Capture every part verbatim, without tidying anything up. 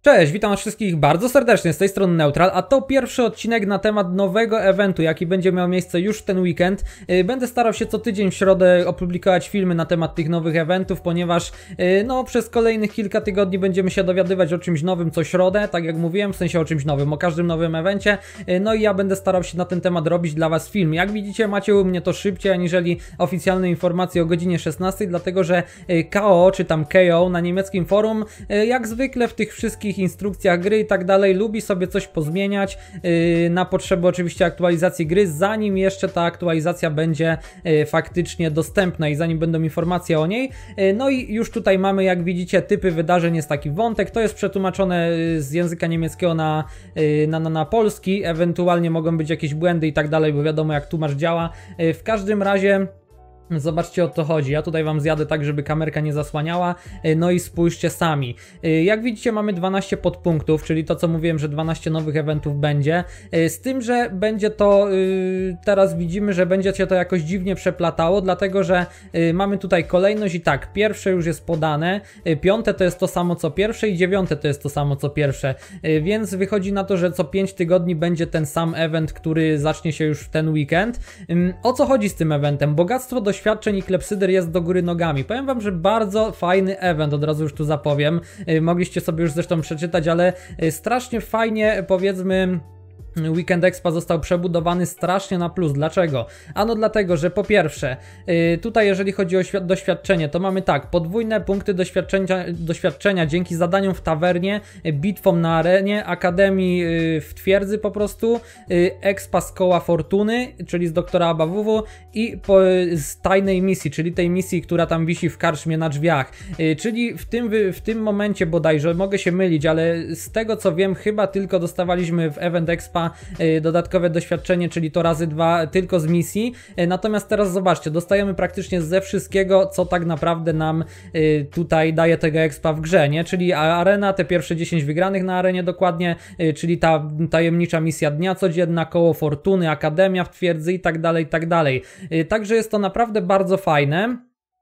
Cześć, witam was wszystkich bardzo serdecznie, z tej strony Neutral, a to pierwszy odcinek na temat nowego eventu, jaki będzie miał miejsce już w ten weekend. Będę starał się co tydzień w środę opublikować filmy na temat tych nowych eventów, ponieważ no przez kolejnych kilka tygodni będziemy się dowiadywać o czymś nowym co środę, tak jak mówiłem, w sensie o czymś nowym, o każdym nowym evencie. No i ja będę starał się na ten temat robić dla was film. Jak widzicie, macie u mnie to szybciej aniżeli oficjalne informacje o godzinie szesnastej, dlatego że K O czy tam K O na niemieckim forum, jak zwykle w tych wszystkich instrukcjach gry i tak dalej, lubi sobie coś pozmieniać yy, na potrzeby oczywiście aktualizacji gry, zanim jeszcze ta aktualizacja będzie yy, faktycznie dostępna i zanim będą informacje o niej. Yy, no i już tutaj mamy, jak widzicie, typy wydarzeń, jest taki wątek, to jest przetłumaczone yy, z języka niemieckiego na, yy, na, na, na polski, ewentualnie mogą być jakieś błędy i tak dalej, bo wiadomo jak tłumacz działa. Yy, w każdym razie zobaczcie, o to chodzi. Ja tutaj wam zjadę tak, żeby kamerka nie zasłaniała. No i spójrzcie sami. Jak widzicie, mamy dwanaście podpunktów, czyli to, co mówiłem, że dwanaście nowych eventów będzie. Z tym, że będzie to, teraz widzimy, że będzie się to jakoś dziwnie przeplatało, dlatego, że mamy tutaj kolejność i tak, pierwsze już jest podane, piąte to jest to samo co pierwsze i dziewiąte to jest to samo co pierwsze. Więc wychodzi na to, że co pięć tygodni będzie ten sam event, który zacznie się już w ten weekend. O co chodzi z tym eventem? Bogactwo do doświadczeń i klepsydr jest do góry nogami. Powiem wam, że bardzo fajny event, od razu już tu zapowiem. Mogliście sobie już zresztą przeczytać, ale strasznie fajnie, powiedzmy, Weekend Expa został przebudowany strasznie na plus. Dlaczego? Ano dlatego, że po pierwsze, yy, tutaj jeżeli chodzi o doświadczenie, to mamy tak, podwójne punkty doświadczenia, doświadczenia dzięki zadaniom w tawernie, bitwom na arenie, akademii yy, w twierdzy po prostu, yy, expa z koła fortuny, czyli z doktora Abawuwu i po, yy, z tajnej misji, czyli tej misji, która tam wisi w karczmie na drzwiach. Yy, czyli w tym, w tym momencie bodajże, mogę się mylić, ale z tego co wiem, chyba tylko dostawaliśmy w Event Expa dodatkowe doświadczenie, czyli to razy dwa tylko z misji. Natomiast teraz zobaczcie, dostajemy praktycznie ze wszystkiego, co tak naprawdę nam tutaj daje tego expa w grze, nie? Czyli arena, te pierwsze dziesięć wygranych na arenie dokładnie, czyli ta tajemnicza misja dnia codzienna, koło fortuny, akademia w twierdzy i tak dalej, i tak dalej. Także jest to naprawdę bardzo fajne.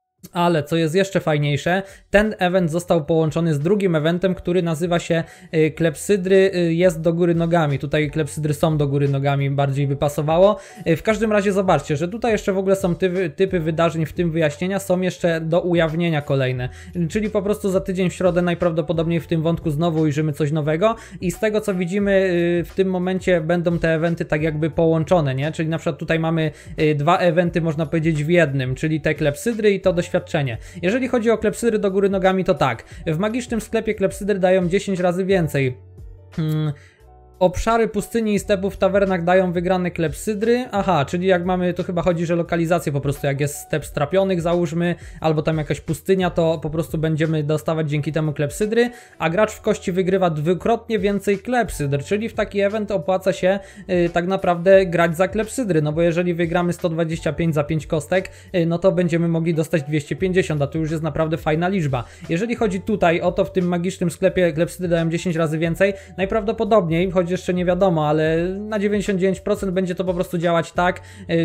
Ale co jest jeszcze fajniejsze, ten event został połączony z drugim eventem, który nazywa się y, Klepsydry y, jest do góry nogami. Tutaj klepsydry są do góry nogami, bardziej by pasowało. Y, w każdym razie zobaczcie, że tutaj jeszcze w ogóle są typy, typy wydarzeń, w tym wyjaśnienia, są jeszcze do ujawnienia kolejne. Y, czyli po prostu za tydzień w środę najprawdopodobniej w tym wątku znowu ujrzymy coś nowego i z tego co widzimy y, w tym momencie będą te eventy tak jakby połączone, nie? Czyli na przykład tutaj mamy y, dwa eventy, można powiedzieć, w jednym, czyli te klepsydry i to doświadczenie. Jeżeli chodzi o klepsydry do góry nogami, to tak, w magicznym sklepie klepsydry dają dziesięć razy więcej. Hmm. Obszary pustyni i stepów w tawernach dają wygrane klepsydry. Aha, czyli jak mamy, to chyba chodzi, że lokalizację po prostu, jak jest step strapionych załóżmy, albo tam jakaś pustynia, to po prostu będziemy dostawać dzięki temu klepsydry, a gracz w kości wygrywa dwukrotnie więcej klepsydr, czyli w taki event opłaca się yy, tak naprawdę grać za klepsydry, no bo jeżeli wygramy sto dwadzieścia pięć za pięć kostek, yy, no to będziemy mogli dostać dwieście pięćdziesiąt, a to już jest naprawdę fajna liczba. Jeżeli chodzi tutaj o to, w tym magicznym sklepie klepsydry dają dziesięć razy więcej, najprawdopodobniej, choć jeszcze nie wiadomo, ale na dziewięćdziesiąt dziewięć procent będzie to po prostu działać tak,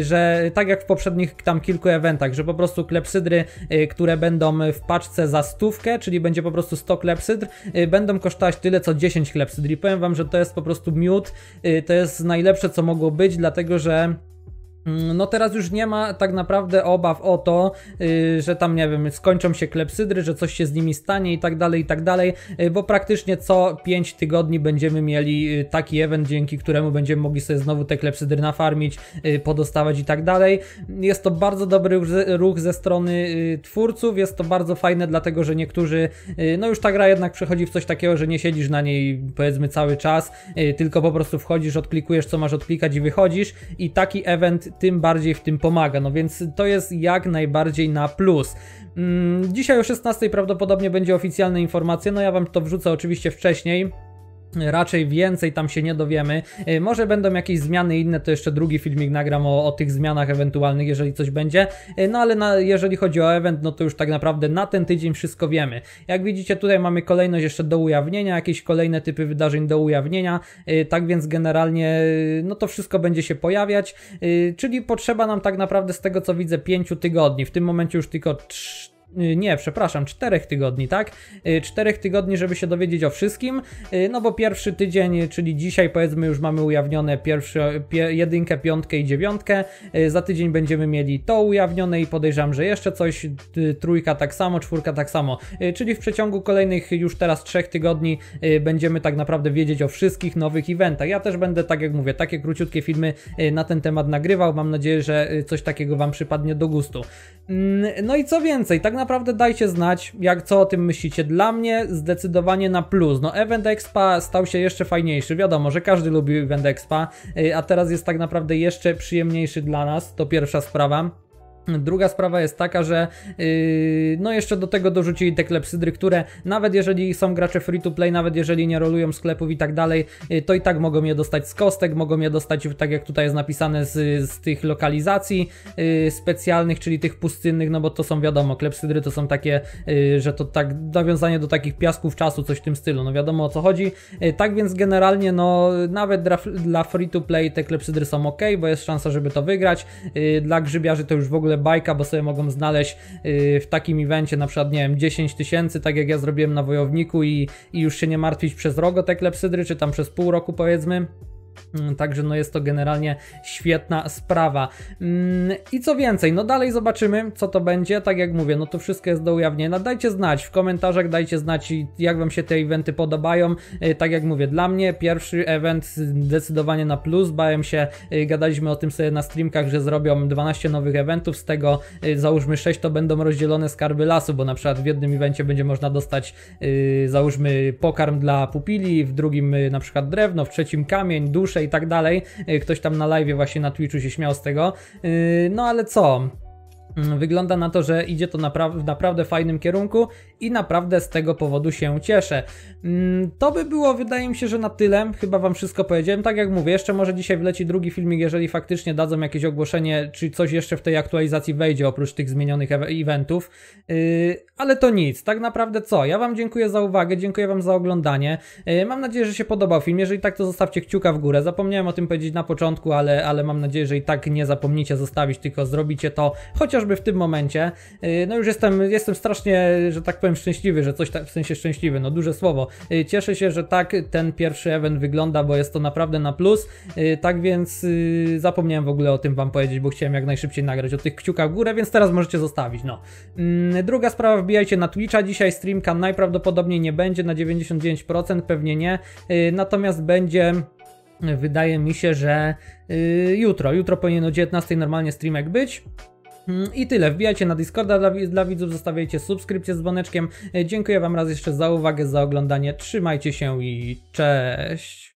że tak jak w poprzednich tam kilku eventach, że po prostu klepsydry, które będą w paczce za stówkę, czyli będzie po prostu sto klepsydr, będą kosztować tyle co dziesięć klepsydr i powiem wam, że to jest po prostu miód, to jest najlepsze co mogło być, dlatego że no teraz już nie ma tak naprawdę obaw o to, yy, że tam, nie wiem, skończą się klepsydry, że coś się z nimi stanie i tak dalej, i tak dalej, yy, bo praktycznie co pięć tygodni będziemy mieli yy, taki event, dzięki któremu będziemy mogli sobie znowu te klepsydry nafarmić, yy, podostawać i tak dalej. Jest to bardzo dobry ruch ze strony yy, twórców, jest to bardzo fajne, dlatego że niektórzy, yy, no już ta gra jednak przechodzi w coś takiego, że nie siedzisz na niej powiedzmy cały czas, yy, tylko po prostu wchodzisz, odklikujesz co masz odklikać i wychodzisz i taki event tym bardziej w tym pomaga, no więc to jest jak najbardziej na plus. Hmm, dzisiaj o szesnastej prawdopodobnie będzie oficjalna informacja, no ja wam to wrzucę oczywiście wcześniej. Raczej więcej tam się nie dowiemy. Może będą jakieś zmiany inne, to jeszcze drugi filmik nagram o, o tych zmianach ewentualnych, jeżeli coś będzie. No ale na, jeżeli chodzi o event, no to już tak naprawdę na ten tydzień wszystko wiemy. Jak widzicie, tutaj mamy kolejność jeszcze do ujawnienia, jakieś kolejne typy wydarzeń do ujawnienia. Tak więc generalnie no to wszystko będzie się pojawiać. Czyli potrzeba nam tak naprawdę z tego co widzę pięciu tygodni. W tym momencie już tylko nie, przepraszam, czterech tygodni, tak? czterech tygodni, żeby się dowiedzieć o wszystkim, no bo pierwszy tydzień, czyli dzisiaj powiedzmy już mamy ujawnione pierwsze, pie, jedynkę, piątkę i dziewiątkę, za tydzień będziemy mieli to ujawnione i podejrzewam, że jeszcze coś, trójka tak samo, czwórka tak samo, czyli w przeciągu kolejnych już teraz trzech tygodni będziemy tak naprawdę wiedzieć o wszystkich nowych eventach. Ja też będę, tak jak mówię, takie króciutkie filmy na ten temat nagrywał, mam nadzieję, że coś takiego wam przypadnie do gustu. No i co więcej, tak naprawdę dajcie znać, jak co o tym myślicie. Dla mnie zdecydowanie na plus. No Event Expa stał się jeszcze fajniejszy. Wiadomo, że każdy lubi Event Expa, a teraz jest tak naprawdę jeszcze przyjemniejszy dla nas. To pierwsza sprawa. Druga sprawa jest taka, że yy, no jeszcze do tego dorzucili te klepsydry, które nawet jeżeli są gracze free to play, nawet jeżeli nie rolują sklepów i tak dalej, yy, to i tak mogą je dostać z kostek, mogą je dostać, tak jak tutaj jest napisane, z, z tych lokalizacji yy, specjalnych, czyli tych pustynnych, no bo to są, wiadomo, klepsydry to są takie, yy, że to tak nawiązanie do takich piasków czasu, coś w tym stylu, no wiadomo o co chodzi. Yy, tak więc generalnie, no nawet dla, dla free to play te klepsydry są ok, bo jest szansa, żeby to wygrać. Yy, dla grzybiarzy to już w ogóle bajka, bo sobie mogą znaleźć yy, w takim evencie na przykład, nie wiem, dziesięć tysięcy, tak jak ja zrobiłem na Wojowniku i, i już się nie martwić przez rok o te klepsydry, czy tam przez pół roku powiedzmy. Także no jest to generalnie świetna sprawa. I co więcej, no dalej zobaczymy, co to będzie. Tak jak mówię, no to wszystko jest do ujawnienia. Dajcie znać w komentarzach, dajcie znać, jak wam się te eventy podobają. Tak jak mówię, dla mnie pierwszy event zdecydowanie na plus. Bałem się, gadaliśmy o tym sobie na streamkach, że zrobią dwanaście nowych eventów, z tego załóżmy sześć to będą rozdzielone skarby lasu, bo na przykład w jednym evencie będzie można dostać załóżmy pokarm dla pupili, w drugim na przykład drewno, w trzecim kamień, duszę i tak dalej. Ktoś tam na live właśnie na Twitchu się śmiał z tego. No ale co? Wygląda na to, że idzie to napra w naprawdę fajnym kierunku i naprawdę z tego powodu się cieszę. To by było, wydaje mi się, że na tyle. Chyba wam wszystko powiedziałem. Tak jak mówię, jeszcze może dzisiaj wleci drugi filmik, jeżeli faktycznie dadzą jakieś ogłoszenie, czy coś jeszcze w tej aktualizacji wejdzie, oprócz tych zmienionych e eventów. Yy, ale to nic. Tak naprawdę co? Ja wam dziękuję za uwagę, dziękuję wam za oglądanie. Yy, mam nadzieję, że się podobał film. Jeżeli tak, to zostawcie kciuka w górę. Zapomniałem o tym powiedzieć na początku, ale, ale mam nadzieję, że i tak nie zapomnicie zostawić, tylko zrobicie to chociażby w tym momencie. Yy, no już jestem, jestem strasznie, że tak powiem, szczęśliwy, że coś tak, w sensie szczęśliwy, no duże słowo. Yy, cieszę się, że tak ten pierwszy event wygląda, bo jest to naprawdę na plus. Yy, tak więc yy, zapomniałem w ogóle o tym wam powiedzieć, bo chciałem jak najszybciej nagrać o tych kciukach w górę, więc teraz możecie zostawić, no. Yy, druga sprawa, wbijajcie na Twitcha. Dzisiaj streamka najprawdopodobniej nie będzie, na dziewięćdziesiąt dziewięć procent pewnie nie. Yy, natomiast będzie... Wydaje mi się, że yy, jutro. Jutro powinien o dziewiętnastej normalnie streamek być. I tyle, wbijajcie na Discorda dla, dla widzów, zostawiajcie subskrypcję z dzwoneczkiem. Dziękuję wam raz jeszcze za uwagę, za oglądanie, trzymajcie się i cześć!